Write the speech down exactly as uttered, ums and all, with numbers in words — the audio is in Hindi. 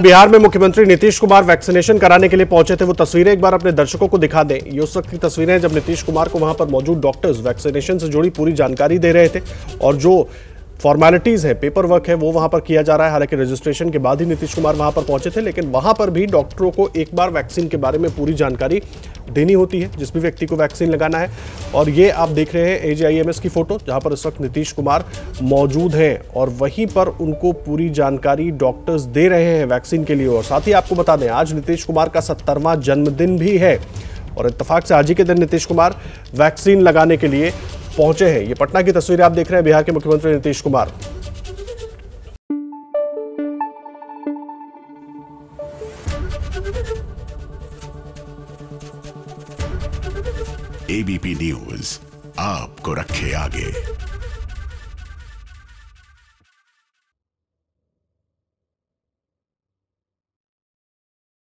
बिहार में मुख्यमंत्री नीतीश कुमार वैक्सीनेशन कराने के लिए पहुंचे थे, वो तस्वीरें एक बार अपने दर्शकों को दिखा दें। ये उस वक्त की तस्वीरें हैं जब नीतीश कुमार को वहां पर मौजूद डॉक्टर्स वैक्सीनेशन से जुड़ी पूरी जानकारी दे रहे थे और जो फॉर्मेलिटीज है, पेपर वर्क है, वो वहां पर किया जा रहा है। हालांकि रजिस्ट्रेशन के बाद ही नीतीश कुमार वहां पर पहुंचे थे, लेकिन वहां पर भी डॉक्टरों को एक बार वैक्सीन के बारे में पूरी जानकारी देनी होती है जिस भी व्यक्ति को वैक्सीन लगाना है। और ये आप देख रहे हैं A J I M S की फोटो, जहां पर इस वक्त नीतीश कुमार मौजूद हैं और वहीं पर उनको पूरी जानकारी डॉक्टर्स दे रहे हैं वैक्सीन के लिए। और साथ ही आपको बता दें, आज नीतीश कुमार का सत्तरवां जन्मदिन भी है और इत्तेफाक से आज ही के दिन नीतीश कुमार वैक्सीन लगाने के लिए पहुंचे हैं। ये पटना की तस्वीरें आप देख रहे हैं, बिहार के मुख्यमंत्री Nitish Kumar. A B P news आपको रखे आगे।